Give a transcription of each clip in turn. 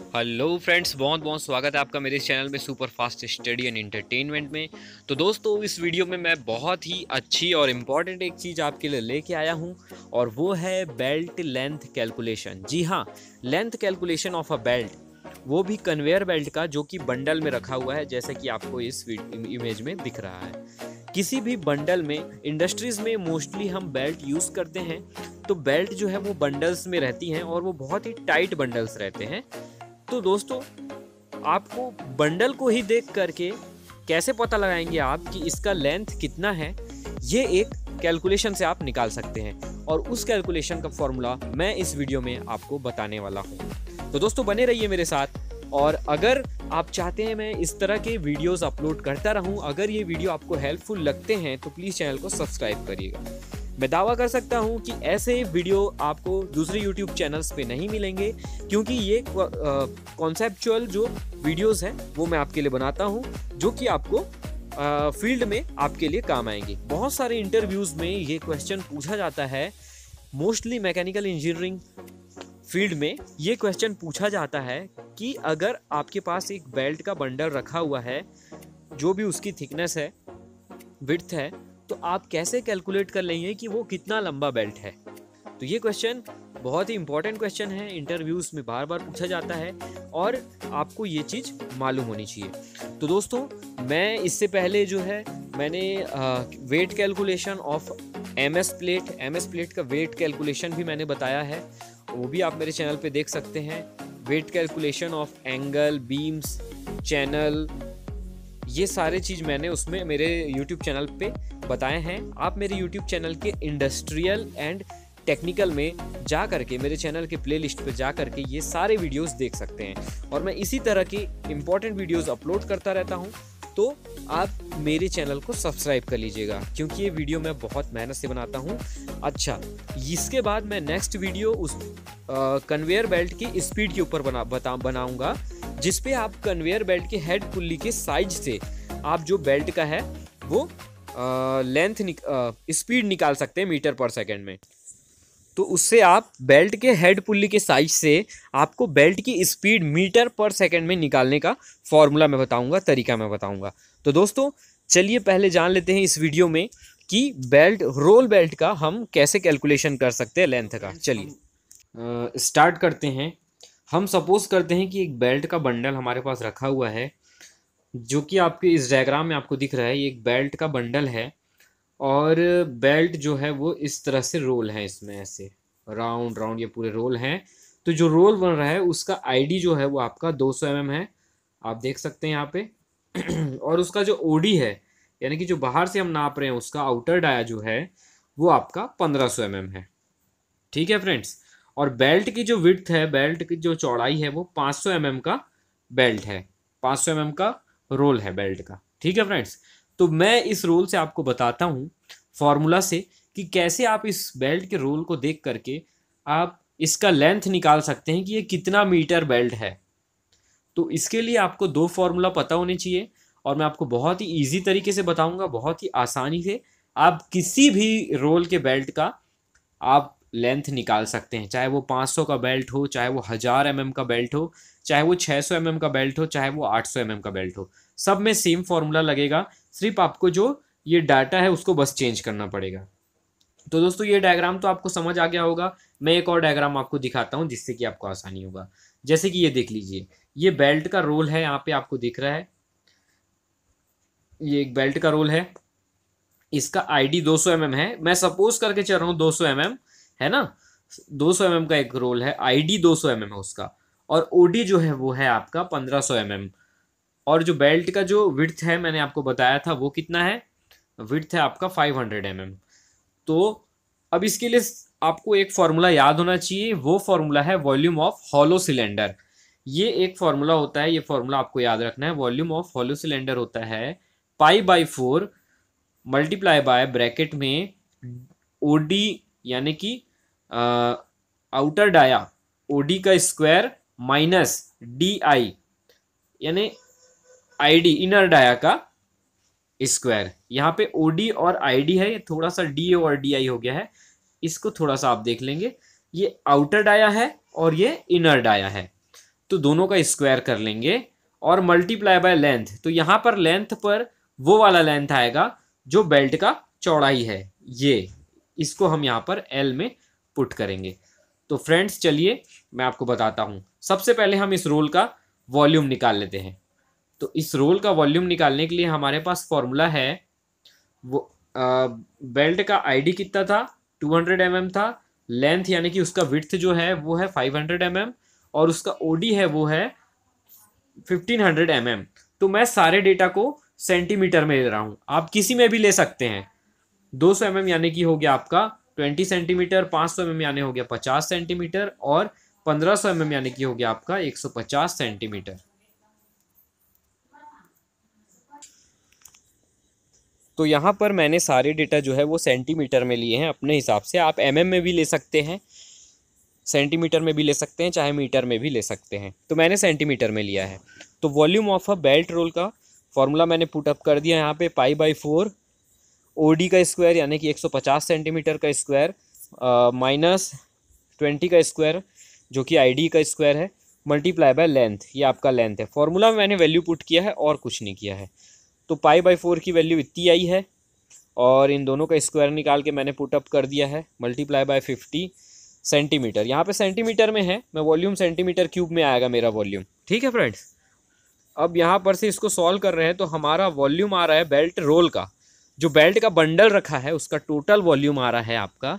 Hello friends, बहुत बहुत स्वागत है आपका मेरे इस चैनल में super fast study and entertainment में। तो दोस्तों, इस वीडियो में मैं बहुत ही अच्छी और इम्पॉर्टेंट एक चीज़ आपके लिए लेके आया हूं और वो है बेल्ट लेंथ कैलकुलेशन। जी हाँ, length calculation of a belt, वो भी कन्वेयर बेल्ट का, जो कि बंडल में रखा हुआ है जैसे कि आपको इस इमेज में दिख रहा है। किसी भी बंडल में, इंडस्ट्रीज़ में मोस्टली हम बेल्ट यूज़ करते हैं, तो बेल्ट जो है वो बंडल्स में रहती हैं और वो बहुत ही टाइट बंडल्स रहते हैं। तो दोस्तों, आपको बंडल को ही देख करके कैसे पता लगाएंगे आप कि इसका लेंथ कितना है, ये एक कैलकुलेशन से आप निकाल सकते हैं और उस कैलकुलेशन का फॉर्मूला मैं इस वीडियो में आपको बताने वाला हूँ। तो दोस्तों, बने रहिए मेरे साथ। और अगर आप चाहते हैं मैं इस तरह के वीडियोस अपलोड करता रहूं, अगर ये वीडियो आपको हेल्पफुल लगते हैं तो प्लीज़ चैनल को सब्सक्राइब करिएगा। मैं दावा कर सकता हूं कि ऐसे वीडियो आपको दूसरे यूट्यूब चैनल्स पे नहीं मिलेंगे, क्योंकि ये कॉन्सेप्चुअल जो वीडियोस हैं वो मैं आपके लिए बनाता हूं, जो कि आपको फील्ड में आपके लिए काम आएंगे। बहुत सारे इंटरव्यूज़ में ये क्वेश्चन पूछा जाता है, मोस्टली मैकेनिकल इंजीनियरिंग फील्ड में ये क्वेश्चन पूछा जाता है कि अगर आपके पास एक बेल्ट का बंडल रखा हुआ है, जो भी उसकी थिकनेस है, विड्थ है, तो आप कैसे कैलकुलेट कर लेंगे कि वो कितना लंबा बेल्ट है। तो ये क्वेश्चन बहुत ही इंपॉर्टेंट क्वेश्चन है, इंटरव्यूज़ में बार बार पूछा जाता है और आपको ये चीज़ मालूम होनी चाहिए। तो दोस्तों, मैं इससे पहले जो है मैंने weight calculation of MS plate का वेट कैलकुलेशन भी मैंने बताया है, वो भी आप मेरे चैनल पे देख सकते हैं। Weight calculation of angle, beams, channel, ये सारे चीज़ मैंने उसमें मेरे YouTube चैनल पे बताए हैं। आप मेरे YouTube चैनल के इंडस्ट्रियल एंड टेक्निकल में जा करके, मेरे चैनल के प्लेलिस्ट पे जा करके ये सारे वीडियोस देख सकते हैं। और मैं इसी तरह की इम्पोर्टेंट वीडियोस अपलोड करता रहता हूँ, तो आप मेरे चैनल को सब्सक्राइब कर लीजिएगा, क्योंकि ये वीडियो मैं बहुत मेहनत से बनाता हूँ। अच्छा, इसके बाद मैं नेक्स्ट वीडियो उस कन्वेयर बेल्ट की स्पीड के ऊपर बनाऊँगा, जिस पे आप कन्वेयर बेल्ट के हेड पुल्ली के साइज से आप जो बेल्ट का है वो स्पीड निकाल सकते हैं मीटर पर सेकेंड में। तो उससे आप बेल्ट के हेड पुल्ली के साइज से आपको बेल्ट की स्पीड मीटर पर सेकंड में निकालने का फॉर्मूला मैं बताऊंगा, तरीका मैं बताऊंगा। तो दोस्तों, चलिए पहले जान लेते हैं इस वीडियो में कि रोल बेल्ट का हम कैसे कैलकुलेशन कर सकते हैं लेंथ का। चलिए स्टार्ट करते हैं। हम सपोज करते हैं कि एक बेल्ट का बंडल हमारे पास रखा हुआ है, जो कि आपके इस डायग्राम में आपको दिख रहा है। ये एक बेल्ट का बंडल है और बेल्ट जो है वो इस तरह से रोल है, इसमें ऐसे राउंड राउंड ये पूरे रोल हैं। तो जो रोल बन रहा है उसका आईडी जो है वो आपका 200 mm है, आप देख सकते हैं यहाँ पे। और उसका जो ओडी है, यानी कि जो बाहर से हम नाप रहे हैं, उसका आउटर डाया जो है वो आपका 1500 mm है। ठीक है फ्रेंड्स। और बेल्ट की जो विड्थ है, बेल्ट की जो चौड़ाई है, वो 500 mm का बेल्ट है, 500 mm का रोल है बेल्ट का। ठीक है फ्रेंड्स। तो मैं इस रोल से आपको बताता हूँ, फॉर्मूला से, कि कैसे आप इस बेल्ट के रोल को देख करके आप इसका लेंथ निकाल सकते हैं कि ये कितना मीटर बेल्ट है। तो इसके लिए आपको दो फॉर्मूला पता होने चाहिए और मैं आपको बहुत ही इजी तरीके से बताऊंगा, बहुत ही आसानी से आप किसी भी रोल के बेल्ट का आप लेंथ निकाल सकते हैं। चाहे वो 500 का बेल्ट हो, चाहे वो 1000 mm का बेल्ट हो, चाहे वो 600 mm का बेल्ट हो, चाहे वो 800 mm का बेल्ट हो, सब में सेम फॉर्मूला लगेगा। सिर्फ आपको जो ये डाटा है उसको बस चेंज करना पड़ेगा। तो दोस्तों, ये डायग्राम तो आपको समझ आ गया होगा। मैं एक और डायग्राम आपको दिखाता हूँ जिससे कि आपको आसानी होगा। जैसे कि ये देख लीजिए, ये बेल्ट का रोल है, यहाँ पे आपको दिख रहा है, ये एक बेल्ट का रोल है। इसका आईडी 200 mm है, मैं सपोज करके चल रहा हूँ 200 mm है ना। 200 mm का एक रोल है, आईडी 200 mm है उसका, और ओडी जो है वो है आपका 1500 mm। और जो बेल्ट का जो विड्थ है, मैंने आपको बताया था, वो कितना है, विड्थ है आपका 500 mm। तो अब इसके लिए आपको एक फॉर्मूला याद होना चाहिए, वो फॉर्मूला है वॉल्यूम ऑफ हॉलो सिलेंडर। ये एक फॉर्मूला होता है, ये फॉर्मूला आपको याद रखना है। वॉल्यूम ऑफ हॉलो सिलेंडर होता है π/4 मल्टीप्लाई बाय ब्रैकेट में ओडी, यानी कि आउटर डाया ओडी का स्क्वायर माइनस डी आई, यानी आईडी इनर डाया का स्क्वायर। यहाँ पे ओडी और आईडी है, ये थोड़ा सा डी और डी आई हो गया है, इसको थोड़ा सा आप देख लेंगे। ये आउटर डाया है और ये इनर डाया है। तो दोनों का स्क्वायर कर लेंगे और मल्टीप्लाई बाय लेंथ, तो यहाँ पर लेंथ पर वो वाला लेंथ आएगा जो बेल्ट का चौड़ाई है, ये इसको हम यहाँ पर एल में पुट करेंगे। तो फ्रेंड्स चलिए मैं आपको बताता हूँ। सबसे पहले हम इस रोल का वॉल्यूम निकाल लेते हैं। तो इस रोल का वॉल्यूम निकालने के लिए हमारे पास फॉर्मूला है, वो बेल्ट का आईडी कितना था, 200 mm था। लेंथ यानी कि उसका विड्थ जो है वो है 500 mm और उसका ओडी है वो है 1500 mm। तो मैं सारे डेटा को सेंटीमीटर में ले रहा हूँ, आप किसी में भी ले सकते हैं। 200 mm यानी कि हो गया आपका 20 सेंटीमीटर, 500 mm यानी हो गया 50 सेंटीमीटर और 1500 mm यानी कि हो गया आपका 150 सेंटीमीटर। तो यहाँ पर मैंने सारे डेटा जो है वो सेंटीमीटर में लिए हैं अपने हिसाब से। आप एमएम में भी ले सकते हैं, सेंटीमीटर में भी ले सकते हैं, चाहे मीटर में भी ले सकते हैं। तो मैंने सेंटीमीटर में लिया है। तो volume of a belt roll का फॉर्मूला मैंने पुटअप कर दिया यहाँ पे, π/4 ओडी का स्क्वायर यानी कि 150 सेंटीमीटर का स्क्वायर माइनस 20 का स्क्वायर जो कि आईडी का स्क्वायर है, मल्टीप्लाई बाय लेंथ, ये आपका लेंथ है। फॉर्मूला में मैंने वैल्यू पुट किया है और कुछ नहीं किया है। तो π/4 की वैल्यू इतनी आई है और इन दोनों का स्क्वायर निकाल के मैंने पुटअप कर दिया है, मल्टीप्लाई बाय 50 सेंटीमीटर। यहाँ पे सेंटीमीटर में है, मैं वॉल्यूम सेंटीमीटर क्यूब में आएगा मेरा वॉल्यूम। ठीक है फ्रेंड्स, अब यहाँ पर से इसको सॉल्व कर रहे हैं तो हमारा वॉल्यूम आ रहा है बेल्ट रोल का, जो बेल्ट का बंडल रखा है उसका टोटल वॉल्यूम आ रहा है आपका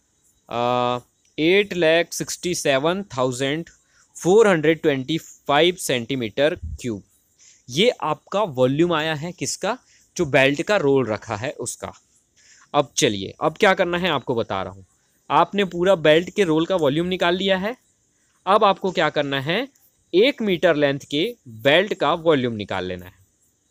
8,67,425 सेंटीमीटर क्यूब। ये आपका वॉल्यूम आया है किसका, जो बेल्ट का रोल रखा है उसका। अब चलिए, अब क्या करना है आपको बता रहा हूँ। आपने पूरा बेल्ट के रोल का वॉल्यूम निकाल लिया है। अब आपको क्या करना है, 1 मीटर लेंथ के बेल्ट का वॉल्यूम निकाल लेना है।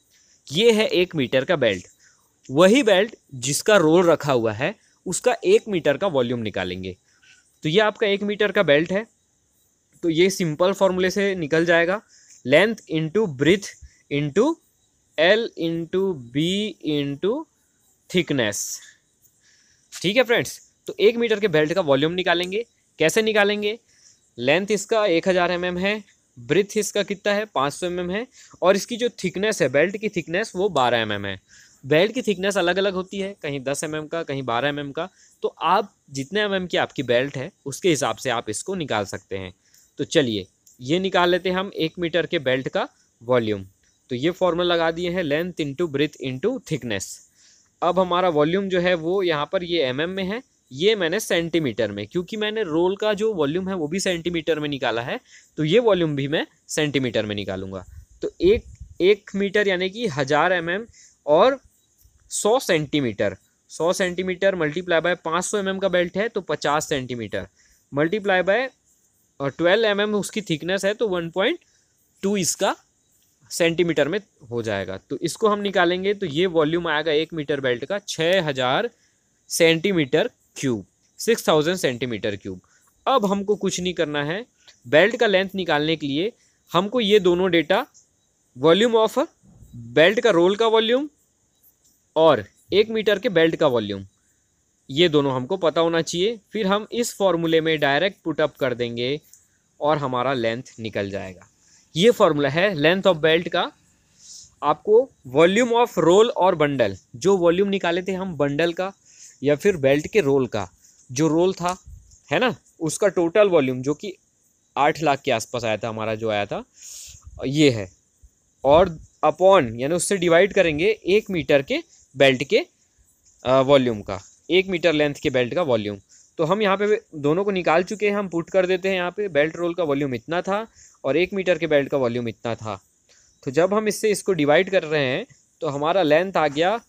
ये है 1 मीटर का बेल्ट, वही बेल्ट जिसका रोल रखा हुआ है उसका 1 मीटर का वॉल्यूम निकालेंगे। तो ये आपका 1 मीटर का बेल्ट है, तो ये सिंपल फॉर्मूले से निकल जाएगा, length into breadth into L into B into thickness. ठीक है फ्रेंड्स, तो 1 मीटर के बेल्ट का वॉल्यूम निकालेंगे। कैसे निकालेंगे, लेंथ इसका 1000 mm है, ब्रीथ इसका कितना है 500 mm है और इसकी जो थिकनेस है, बेल्ट की थिकनेस वो 12 mm है। बेल्ट की थिकनेस अलग अलग होती है, कहीं 10 mm का, कहीं 12 mm का। तो आप जितने mm की आपकी बेल्ट है उसके हिसाब से आप इसको निकाल सकते हैं। तो चलिए ये निकाल लेते हैं हम 1 मीटर के बेल्ट का वॉल्यूम। तो ये फॉर्मूला लगा दिए हैं, length into breadth into thickness. अब हमारा वॉल्यूम जो है वो यहाँ पर ये mm में है, ये मैंने सेंटीमीटर में, क्योंकि मैंने रोल का जो वॉल्यूम है वो भी सेंटीमीटर में निकाला है, तो ये वॉल्यूम भी मैं सेंटीमीटर में निकालूंगा। तो एक मीटर यानी कि 1000 mm और 100 centimetre, 100 centimetre multiply by 500 mm का बेल्ट है तो 50 सेंटीमीटर मल्टीप्लाई बाय 12 mm उसकी थिकनेस है तो 1.2 इसका सेंटीमीटर में हो जाएगा। तो इसको हम निकालेंगे तो ये वॉल्यूम आएगा 1 मीटर बेल्ट का 6000 सेंटीमीटर क्यूब, 6000 सेंटीमीटर क्यूब। अब हमको कुछ नहीं करना है, बेल्ट का लेंथ निकालने के लिए हमको ये दोनों डेटा, वॉल्यूम ऑफ बेल्ट का रोल का वॉल्यूम और 1 मीटर के बेल्ट का वॉल्यूम, ये दोनों हमको पता होना चाहिए। फिर हम इस फॉर्मूले में डायरेक्ट पुटअप कर देंगे और हमारा लेंथ निकल जाएगा। ये फॉर्मूला है लेंथ ऑफ बेल्ट का। आपको वॉल्यूम ऑफ रोल और बंडल, जो वॉल्यूम निकाले थे हम बंडल का या फिर बेल्ट के रोल का, जो रोल था है ना, उसका टोटल वॉल्यूम जो कि 8 लाख के आसपास आया था हमारा, जो आया था ये है, और अपॉन यानी उससे डिवाइड करेंगे 1 मीटर के बेल्ट के वॉल्यूम का, 1 मीटर लेंथ के बेल्ट का वॉल्यूम। तो हम यहाँ पे दोनों को निकाल चुके हैं, हम पुट कर देते हैं यहाँ पे, बेल्ट रोल का वॉल्यूम इतना था और 1 मीटर के बेल्ट का वॉल्यूम इतना था। तो जब हम इसको डिवाइड कर रहे हैं तो हमारा लेंथ आ गया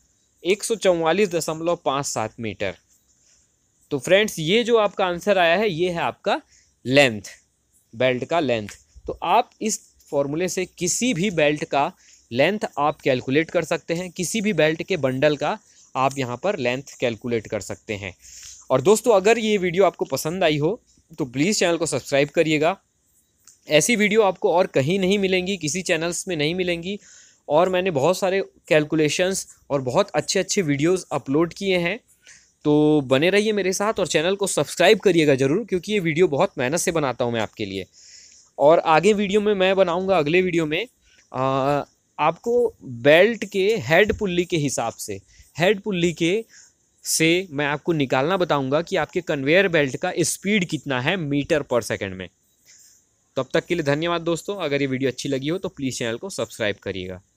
144.57 मीटर। तो फ्रेंड्स ये जो आपका आंसर आया है ये है आपका लेंथ, बेल्ट का लेंथ। तो आप इस फॉर्मूले से किसी भी बेल्ट का लेंथ आप कैलकुलेट कर सकते हैं, किसी भी बेल्ट के बंडल का आप यहाँ पर लेंथ कैलकुलेट कर सकते हैं। और दोस्तों अगर ये वीडियो आपको पसंद आई हो तो प्लीज़ चैनल को सब्सक्राइब करिएगा। ऐसी वीडियो आपको और कहीं नहीं मिलेंगी, किसी चैनल्स में नहीं मिलेंगी। और मैंने बहुत सारे कैलकुलेशंस और बहुत अच्छे अच्छे वीडियोस अपलोड किए हैं, तो बने रहिए मेरे साथ और चैनल को सब्सक्राइब करिएगा ज़रूर, क्योंकि ये वीडियो बहुत मेहनत से बनाता हूँ मैं आपके लिए। और आगे वीडियो में मैं बनाऊंगा, अगले वीडियो में आपको बेल्ट के हेड पुल्ली के हिसाब से, हेड पुल्ली के से मैं आपको निकालना बताऊंगा कि आपके कन्वेयर बेल्ट का स्पीड कितना है मीटर पर सेकंड में। तब तक के लिए धन्यवाद दोस्तों। अगर ये वीडियो अच्छी लगी हो तो प्लीज़ चैनल को सब्सक्राइब करिएगा।